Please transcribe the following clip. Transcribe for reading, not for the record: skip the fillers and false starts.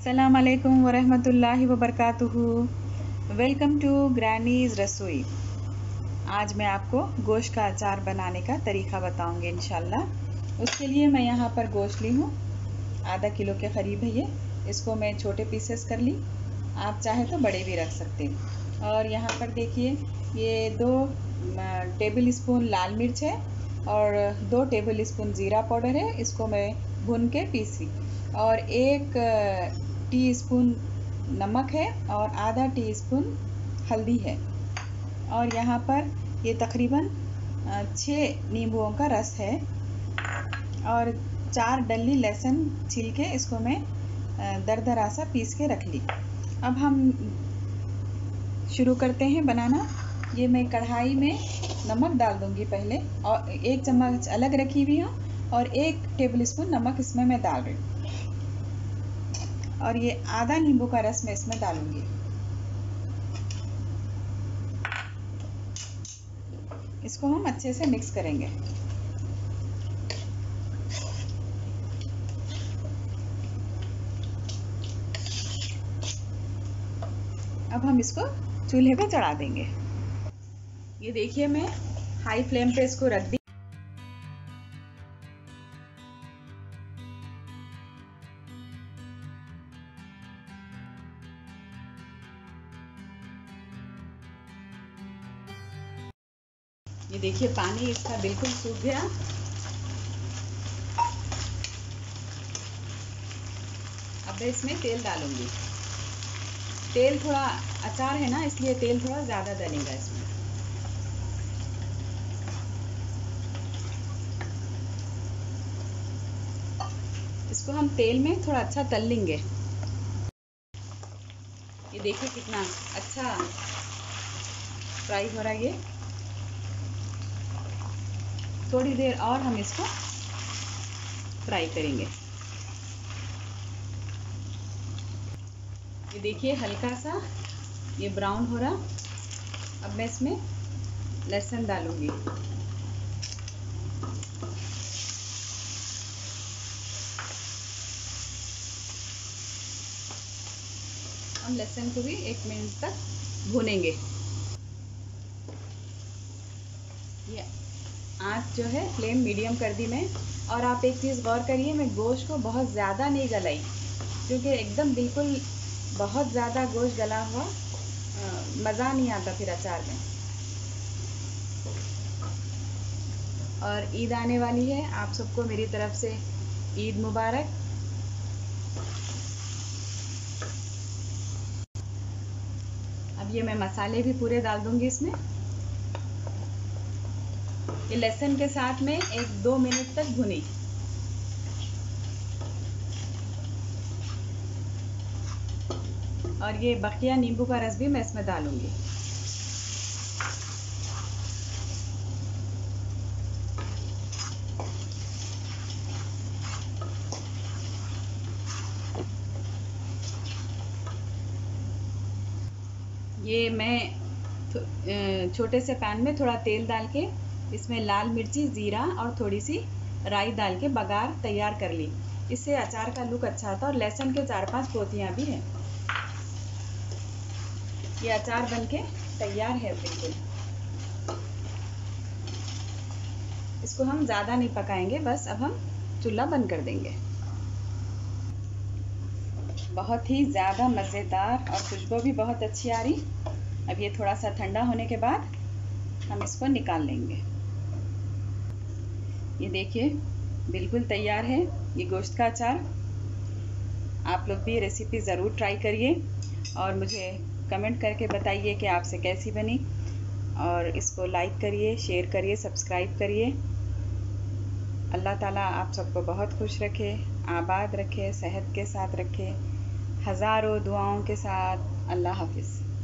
अस्सलाम वालेकुम वरहमतुल्लाहि वबरकातुहू। वेलकम टू ग्रैनीज़ रसोई। आज मैं आपको गोश्त का अचार बनाने का तरीका बताऊंगी इंशाल्लाह। उसके लिए मैं यहाँ पर गोश्त ली हूँ, आधा किलो के करीब है ये। इसको मैं छोटे पीसेस कर ली, आप चाहे तो बड़े भी रख सकते हैं। और यहाँ पर देखिए, ये 2 टेबल स्पून लाल मिर्च है और 2 टेबल स्पून ज़ीरा पाउडर है। इसको मैं भून के पीसी। और 1 टीस्पून नमक है और आधा टीस्पून हल्दी है। और यहाँ पर ये तकरीबन 6 नींबुओं का रस है और 4 डल्ली लहसुन छील के इसको मैं दरदरा सा पीस के रख ली। अब हम शुरू करते हैं बनाना। ये मैं कढ़ाई में नमक डाल दूंगी पहले, और 1 चम्मच अलग रखी हुई हूँ और 1 टेबल स्पून नमक इसमें मैं डाल रही हूँ। और ये आधा नींबू का रस मैं इसमें डालूंगी। इसको हम अच्छे से मिक्स करेंगे। अब हम इसको चूल्हे पे चढ़ा देंगे। ये देखिए, मैं हाई फ्लेम पे इसको रख दी। ये देखिए, पानी इसका बिल्कुल सूख गया। अब मैं इसमें तेल डालूंगी। तेल थोड़ा, अचार है ना, इसलिए तेल थोड़ा ज़्यादा डलेगा इसमें। इसको हम तेल में थोड़ा अच्छा तल लेंगे। ये देखिए कितना अच्छा फ्राई हो रहा है। ये थोड़ी देर और हम इसको फ्राई करेंगे। ये देखिए, हल्का सा ये ब्राउन हो रहा। अब मैं इसमें लहसुन डालूंगी। हम लहसुन को भी 1 मिनट तक भूनेंगे। ये आँच जो है फ्लेम मीडियम कर दी मैं। और आप एक चीज़ गौर करिए, मैं गोश्त को बहुत ज़्यादा नहीं गलाई, क्योंकि एकदम बिल्कुल बहुत ज़्यादा गोश्त गला हुआ मज़ा नहीं आता फिर अचार में। और ईद आने वाली है, आप सबको मेरी तरफ से ईद मुबारक। अब ये मैं मसाले भी पूरे डाल दूंगी इसमें। ये लहसुन के साथ में 1-2 मिनट तक भुनी। और ये बकिया नींबू का रस भी मैं इसमें डालूंगी। ये मैं छोटे से पैन में थोड़ा तेल डाल के इसमें लाल मिर्ची, ज़ीरा और थोड़ी सी राई डाल के बघार तैयार कर ली। इससे अचार का लुक अच्छा आता है। और लहसुन के 4-5 पोतियाँ भी हैं। ये अचार बनके तैयार है बिल्कुल। इसको हम ज़्यादा नहीं पकाएंगे, बस अब हम चूल्हा बंद कर देंगे। बहुत ही ज़्यादा मज़ेदार और खुशबू भी बहुत अच्छी आ रही। अब ये थोड़ा सा ठंडा होने के बाद हम इसको निकाल लेंगे। ये देखिए, बिल्कुल तैयार है ये गोश्त का अचार। आप लोग भी ये रेसिपी ज़रूर ट्राई करिए और मुझे कमेंट करके बताइए कि आपसे कैसी बनी। और इसको लाइक करिए, शेयर करिए, सब्सक्राइब करिए। अल्लाह ताला आप सबको बहुत खुश रखे, आबाद रखे, सेहत के साथ रखे। हज़ारों दुआओं के साथ। अल्लाह हाफ़िज़।